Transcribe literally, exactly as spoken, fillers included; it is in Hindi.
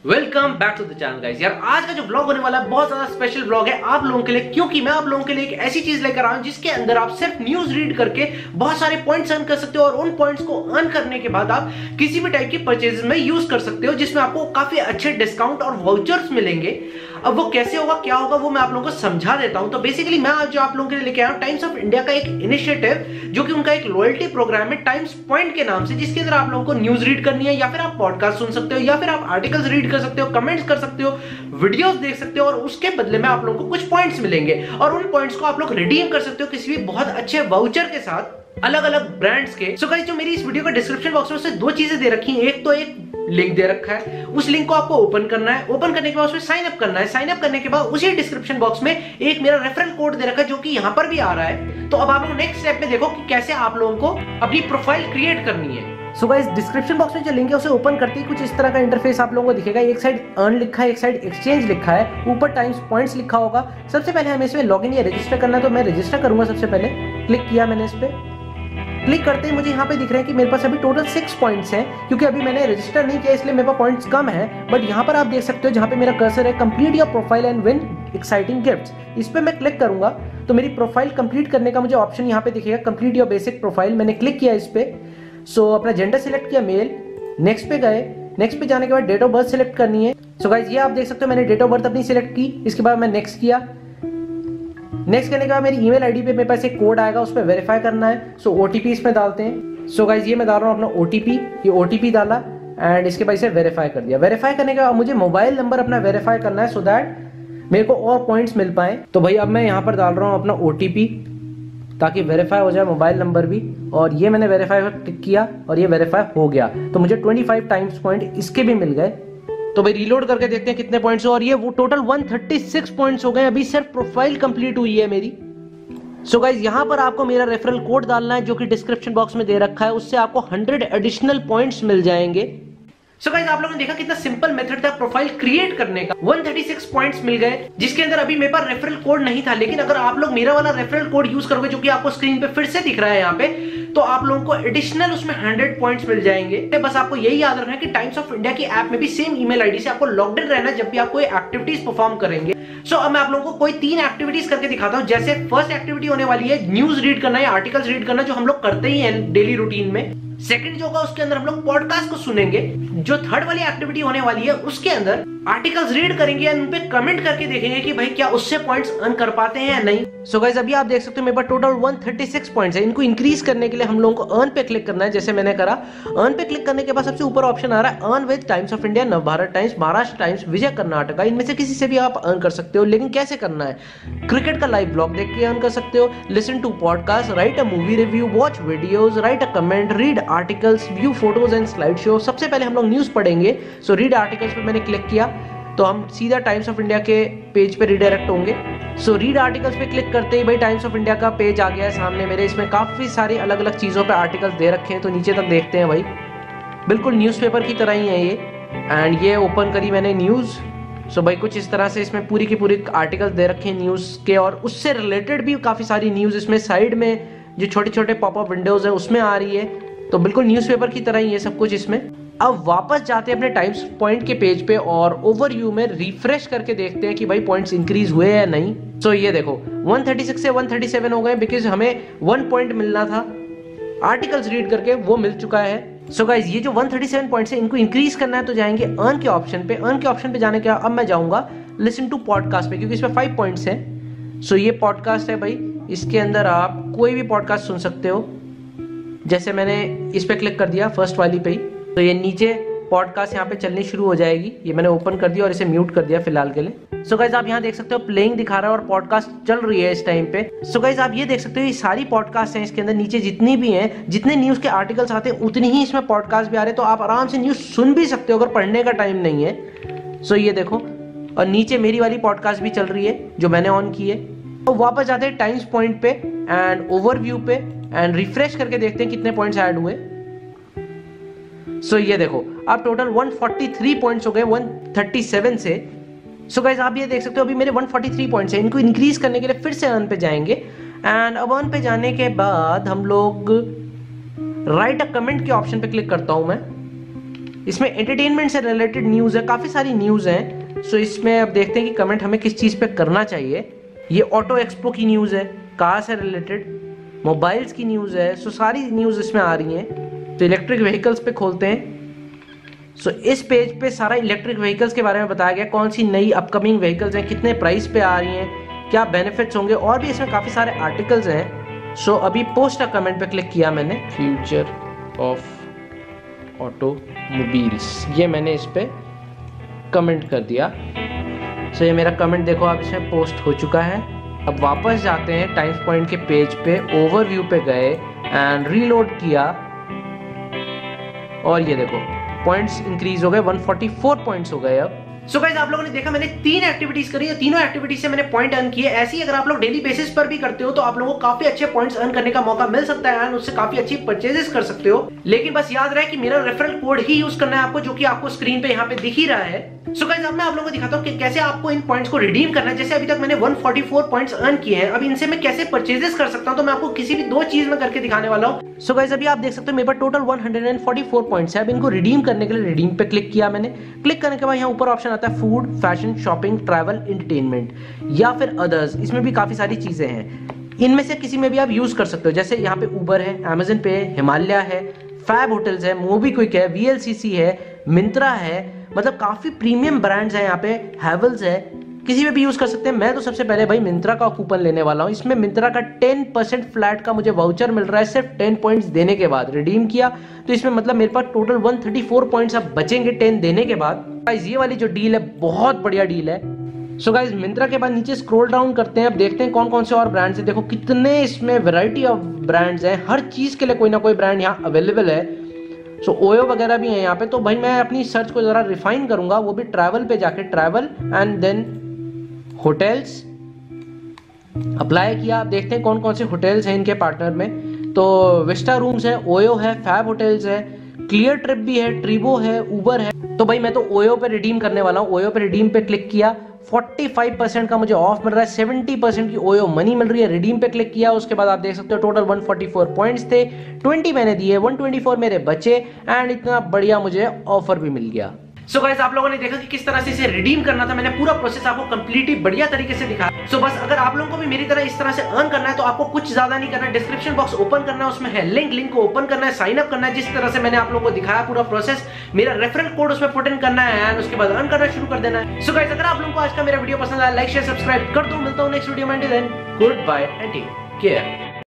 Welcome back to the channel guys. यार आज का जो व्लॉग होने वाला है बहुत ज्यादा स्पेशल व्लॉग है आप लोगों के लिए, क्योंकि मैं आप लोगों के लिए एक ऐसी चीज लेकर आया हूं जिसके अंदर आप सिर्फ न्यूज रीड करके बहुत सारे पॉइंट्स अर्न कर सकते हो और उन पॉइंट्स को अर्न करने के बाद आप किसी भी टाइप की परचेज में यूज कर सकते हो, जिसमें आपको काफी अच्छे डिस्काउंट और वाउचर्स मिलेंगे। अब वो कैसे होगा, क्या होगा, वो मैं आप लोगों को समझा देता हूं। तो बेसिकली मैं आज जो आप लोगों के लिए लेके आया हूं टाइम्स ऑफ इंडिया का एक इनिशिएटिव, जो कि उनका एक लॉयल्टी प्रोग्राम है टाइम्स पॉइंट के नाम से, जिसके अंदर आप लोगों को न्यूज रीड करनी है या फिर आप पॉडकास्ट सुन सकते हो या फिर आप आर्टिकल्स रीड कर सकते हो, कमेंट्स कर सकते हो, वीडियोस देख सकते हो और उसके बदले में आप लोगों को कुछ पॉइंट्स मिलेंगे और उन पॉइंट्स को आप लोग रिडीम कर सकते हो किसी भी बहुत अच्छे वाउचर के साथ अलग अलग ब्रांड्स के। सो गाइस, जो मेरी इस वीडियो का डिस्क्रिप्शन बॉक्स में उससे दो चीजें दे रखी हैं। एक तो एक लिंक दे रखा है, उस लिंक को आपको ओपन करना है, ओपन करने के बाद उसमें साइन अप करना है, साइन अप करने के बाद उसी डिस्क्रिप्शन बॉक्स में एक मेरा रेफरल कोड दे रखा है जो कि यहां पर भी आ रहा है। तो अब आप लोग नेक्स्ट स्टेप में देखो कि कैसे आप लोगों को अपनी प्रोफाइल क्रिएट करनी है। सो गाइस, डिस्क्रिप्शन बॉक्स में जो लिंक है उसे ओपन करते ही कुछ इस तरह का इंटरफेस आप लोगों को दिखेगा। एक साइड अर्न लिखा है, एक साइड एक्सचेंज लिखा है, ऊपर टाइम्स पॉइंट्स लिखा होगा। सबसे पहले हमें इसमें लॉगिन या रजिस्टर करना है, तो मैं रजिस्टर करूंगा। सबसे पहले क्लिक किया मैंने, इस पे क्लिक करते ही मुझे यहाँ पे दिख रहा है कि मेरे पास अभी टोटल सिक्स पॉइंट्स हैं, क्योंकि अभी मैंने रजिस्टर नहीं किया इसलिए मेरे पास पॉइंट्स कम है। बट यहाँ पर आप देख सकते हो जहाँ पे मेरा कर्सर है, complete your profile and win exciting gifts, इस पे मैं क्लिक करूंगा तो मेरी प्रोफाइल कंप्लीट करने का मुझे ऑप्शन यहाँ पे दिखेगा, कंप्लीट योर बेसिक प्रोफाइल। मैंने क्लिक किया इस पे। सो so, अपना जेंडर सिलेक्ट किया, मेल। नेक्स्ट पे गए, नेक्स्ट पे जाने के बाद डेट ऑफ बर्थ सिलेक्ट करनी है। सो so गाइस, ये आप देख सकते हो मैंने डेट ऑफ बर्थ अपनी सिलेक्ट की। इसके बाद मैं नेक्स्ट किया। नेक्स्ट करने के बाद मेरी ईमेल आईडी पे मेरे पास एक कोड आएगा, उस पर वेरीफाई करना है। सो ओटीपी इसमें डालते हैं। सो गाइस, ये मैं डाल रहा हूँ अपना ओटीपी। ये ओटीपी डाला एंड इसके बाद इसे वेरीफाई कर दिया। वेरीफाई करने के बाद मुझे मोबाइल नंबर अपना वेरीफाई करना है सो दैट मेरे को और पॉइंट्स मिल पाए। तो भाई अब मैं यहाँ पर डाल रहा हूँ अपना ओटीपी ताकि वेरीफाई हो जाए मोबाइल नंबर भी, और ये मैंने वेरीफाई पर क्लिक किया और ये वेरीफाई हो गया। तो मुझे पच्चीस टाइम्स पॉइंट इसके भी मिल गए। तो भाई रीलोड करके देखते हैं कितने पॉइंट्स हो, और ये वो टोटल एक सौ छत्तीस पॉइंट्स हो गए। अभी सिर्फ प्रोफाइल कंप्लीट हुई है मेरी। सो गाइस, यहाँ पर आपको मेरा रेफरल कोड डालना है जो कि डिस्क्रिप्शन बॉक्स में दे रखा है, उससे आपको हंड्रेड एडिशनल पॉइंट्स मिल जाएंगे। सो so गाइस, आप लोगों ने देखा कितना सिंपल मेथड था प्रोफाइल क्रिएट करने का। एक सौ छत्तीस पॉइंट्स मिल गए, जिसके अंदर अभी मेरे पास रेफरल कोड नहीं था। लेकिन अगर आप लोग मेरा वाला रेफरल कोड यूज करोगे, जो कि आपको स्क्रीन पे फिर से दिख रहा है यहाँ पे, तो आप लोगों को एडिशनल उसमें हंड्रेड पॉइंट्स मिल जाएंगे। बस आपको यही याद रखना है कि टाइम्स ऑफ इंडिया की ऐप में भी सेम ईमेल आईडी से आपको लॉग्ड इन रहना जब भी आप कोई एक्टिविटीज परफॉर्म करेंगे। सो so, अब मैं आप लोगों को कोई तीन एक्टिविटीज करके दिखाता हूं। जैसे फर्स्ट एक्टिविटी होने वाली है न्यूज रीड करना या आर्टिकल्स रीड करना, जो हम लोग करते ही हैं डेली रूटीन में। सेकंड जो होगा उसके अंदर हम लोग पॉडकास्ट को सुनेंगे। जो थर्ड वाली एक्टिविटी होने वाली है उसके अंदर आर्टिकल्स रीड करेंगे या उन पे कमेंट करके देखेंगे कि भाई क्या उससे पॉइंट्स अर्न कर पाते हैं या नहीं। सो गाइस, अभी आप देख सकते हो मेरे पास टोटल एक सौ छत्तीस पॉइंट्स है। इनको इंक्रीज करने के लिए हम लोगों को अर्न पे क्लिक करना है, जैसे मैंने करा। अर्न पे क्लिक करने के बाद सबसे ऊपर ऑप्शन आ रहा है earn with Times of India, Navbharat Times, Maharashtra Times, Vijay Karnataka. इनमें से किसी से भी आप अर्न कर सकते हो, लेकिन कैसे करना है? क्रिकेट का लाइव ब्लॉग देख के अर्न कर सकते हो, listen to podcast, write a movie review, watch videos, write a comment, read articles, view photos and slide show. सबसे पहले हम लोग न्यूज पढ़ेंगे। सो रीड आर्टिकल्स पे मैंने क्लिक किया तो हम सीधा टाइम्स ऑफ इंडिया के पेज पे रिडायरेक्ट होंगे। सो रीड आर्टिकल्स पे क्लिक करते ही भाई टाइम्स ऑफ इंडिया का पेज आ गया है सामने मेरे। इसमें काफी सारी अलग अलग चीजों पे आर्टिकल्स दे रखे हैं, तो नीचे तक देखते हैं भाई। बिल्कुल न्यूज़पेपर की तरह ही है ये। एंड ये ओपन करी मैंने न्यूज। सो so भाई कुछ इस तरह से इसमें पूरी की पूरी आर्टिकल्स दे रखे हैं न्यूज के, और उससे रिलेटेड भी काफी सारी न्यूज इसमें साइड में जो छोटे छोटे पॉपअप विंडोज है उसमें आ रही है। तो बिल्कुल न्यूज़पेपर की तरह ही है सब कुछ इसमें। अब वापस जाते हैं अपने टाइम्स पॉइंट के पेज पे और ओवरव्यू में रिफ्रेश करके देखते हैं कि भाई पॉइंट्स इंक्रीज हुए या नहीं। सो so ये देखो एक सौ छत्तीस से एक सौ सैंतीस हो गए, बिकॉज हमें वन पॉइंट मिलना था आर्टिकल्स रीड करके, वो मिल चुका है। सो so गाइज, ये जो एक सौ सैंतीस पॉइंट्स है इनको इंक्रीज करना है तो जाएंगे अर्न के ऑप्शन पे। अर्न के ऑप्शन पे जाने के अब मैं जाऊंगा लिसन टू पॉडकास्ट पे, क्योंकि इसमें फाइव पॉइंट्स है। सो so ये पॉडकास्ट है भाई, इसके अंदर आप कोई भी पॉडकास्ट सुन सकते हो। जैसे मैंने इस पे क्लिक कर दिया फर्स्ट वाली पे ही, तो ये नीचे पॉडकास्ट यहाँ पे चलनी शुरू हो जाएगी। ये मैंने ओपन कर दिया और इसे म्यूट कर दिया फिलहाल के लिए। सो गाइज, आप यहाँ देख सकते हो प्लेइंग दिखा रहा है और पॉडकास्ट चल रही है इस टाइम पे। सो गाइज, आप ये देख सकते हो ये सारी पॉडकास्ट हैं इसके अंदर। नीचे जितनी भी हैं, जितने न्यूज के आर्टिकल्स आते हैं उतनी ही इसमें पॉडकास्ट भी आ रहे हैं, तो आप आराम से न्यूज सुन भी सकते हो अगर पढ़ने का टाइम नहीं है। सो ये देखो, और नीचे मेरी वाली पॉडकास्ट भी चल रही है जो मैंने ऑन की है। तो वापस जाते हैं टाइम्स पॉइंट पे एंड ओवरव्यू पे एंड रिफ्रेश करके देखते हैं कितने पॉइंट्स ऐड हुए। सो so, ये देखो अब टोटल एक सौ तैंतालीस पॉइंट्स हो गए एक सौ सैंतीस से। सो so गाइस, आप ये देख सकते हो अभी मेरे एक सौ तैंतालीस पॉइंट्स हैं। इनको इंक्रीज करने के लिए फिर से अर्न पे जाएंगे एंड अब अर्न पे जाने के बाद हम लोग राइट अ कमेंट के ऑप्शन पे क्लिक करता हूं मैं। इसमें एंटरटेनमेंट से रिलेटेड न्यूज़ है, काफ़ी सारी न्यूज़ हैं। सो इसमें अब देखते हैं कि कमेंट हमें किस चीज़ पे करना चाहिए। ये ऑटो एक्सपो की न्यूज़ है, कार से रिलेटेड, मोबाइल्स की न्यूज़ है। सो सारी न्यूज़ इसमें आ रही हैं। तो इलेक्ट्रिक व्हीकल्स पे खोलते हैं। सो इस पेज पे सारा इलेक्ट्रिक व्हीकल्स के बारे में बताया गया, कौन सी नई अपकमिंग व्हीकल्स हैं, कितने प्राइस पे आ रही हैं, क्या बेनिफिट्स होंगे, और भी इसमें काफ़ी सारे आर्टिकल्स हैं। सो अभी पोस्ट अ कमेंट पे क्लिक किया मैंने, फ्यूचर ऑफ ऑटोमोबाइल्स, ये मैंने इस पे कमेंट कर दिया। सो ये मेरा कमेंट देखो आप इसमें पोस्ट हो चुका है। अब वापस जाते हैं टाइम्स पॉइंट के पेज पे, ओवरव्यू पे गए एंड रीलोड किया और ये देखो पॉइंट्स इंक्रीज हो गए, एक सौ चौवालीस पॉइंट्स हो गए अब। सो गाइस आप लोगों ने देखा मैंने तीन एक्टिविटीज करी है, तीनों एक्टिविटीज से मैंने पॉइंट अर्न किए। ऐसे ही अगर आप लोग डेली बेसिस पर भी करते हो तो आप लोगों को काफी अच्छे पॉइंट्स अर्न करने का मौका मिल सकता है एंड उससे काफी अच्छी परचेजेस कर सकते हो। लेकिन बस याद रहे कि मेरा रेफरल कोड ही यूज करना है आपको, जो कि आपको स्क्रीन पे यहाँ पे दिख ही रहा है। सो गाइस अब मैं आप लोगों को दिखाता हूँ कि कैसे आपको इन पॉइंट्स को रिडीम करना है। जैसे अभी तक मैंने एक सौ चौवालीस पॉइंट्स अर्न किए हैं, अब इनसे मैं कैसे परचेजेस कर सकता हूँ, तो मैं आपको किसी भी दो चीज में करके दिखाने वाला हूँ। सो गाइस अभी आप देख सकते हो मेरे पास टोटल एक सौ चौवालीस पॉइंट्स है। अब इनको रिडीम करने के लिए रिडीम पे क्लिक किया मैंने। क्लिक करने के बाद यहाँ ऊपर ऑप्शन आता है food, fashion, shopping, travel, entertainment या फिर अदर्स। इसमें भी काफी सारी चीजें हैं, इनमें से किसी में भी आप यूज कर सकते हो। जैसे यहाँ पे उबर है, अमेजन पे है, हिमालय है, फैब होटल्स है, मोबीक्विक है, वीएलसीसी है, मिंत्रा है, मतलब काफी प्रीमियम ब्रांड्स हैं यहाँ पे, हैवल्स है, किसी में भी यूज कर सकते हैं। मैं तो सबसे पहले भाई मिंत्रा का कूपन लेने वाला हूँ। इसमें मिंत्रा का टेन परसेंट फ्लैट का मुझे वाउचर मिल रहा है सिर्फ टेन पॉइंट्स देने के बाद। रिडीम किया तो इसमें मतलब मेरे पास टोटल एक सौ चौंतीस पॉइंट्स अब बचेंगे टेन देने के बाद। गाइस ये वाली जो डील है बहुत बढ़िया डील है। सो गाइस मिंत्रा के बाद नीचे स्क्रॉल डाउन करते हैं, अब देखते हैं कौन कौन से और ब्रांड्स हैं। देखो कितने इसमें वैरायटी ऑफ ब्रांड्स हैं, हर चीज के लिए कोई ना कोई ब्रांड यहाँ अवेलेबल है। सो ओयो वगैरह भी है यहाँ पे। तो भाई मैं अपनी सर्च को जरा रिफाइन करूंगा, वो भी ट्रैवल पे जाके, travel and then hotels apply किया। आप देखते हैं कौन कौन से होटल्स हैं इनके पार्टनर में। तो विस्टा रूम्स है, ओयो है, फैब होटल्स है, क्लियर ट्रिप भी है, ट्रिबो है, उबर है। तो भाई मैं तो ओयो पे रिडीम करने वाला हूँ। ओयो पे रिडीम पे क्लिक किया, पैंतालीस परसेंट का मुझे ऑफ मिल रहा है, सत्तर परसेंट की ओयो मनी मिल रही है। रिडीम पे क्लिक किया, उसके बाद आप देख सकते हो टोटल एक सौ चौवालीस पॉइंट्स थे, बीस मैंने दिए, एक सौ चौबीस मेरे बचे एंड इतना बढ़िया मुझे ऑफर भी मिल गया। सो so गाइस आप लोगों ने देखा कि किस तरह से इसे रिडीम करना था। मैंने पूरा प्रोसेस आपको कंप्लीटली बढ़िया तरीके से दिखाया। सो so बस अगर आप लोगों को भी मेरी तरह इस तरह से अर्न करना है तो आपको कुछ ज्यादा नहीं करना है। डिस्क्रिप्शन बॉक्स ओपन करना है, उसमें है लिंक, लिंक को ओपन करना है, साइन अप करना है जिस तरह से मैंने आप लोगों को दिखाया पूरा प्रोसेस। मेरा रेफरल कोड उसमें पुट इन करना है एंड उसके बाद अर्न करना शुरू कर देना है। सो so गाइस अगर आप लोगों को आज का मेरा वीडियो पसंद आया, लाइक शेयर सब्सक्राइब कर दो। मिलता हूं नेक्स्ट वीडियो में, then goodbye and take care.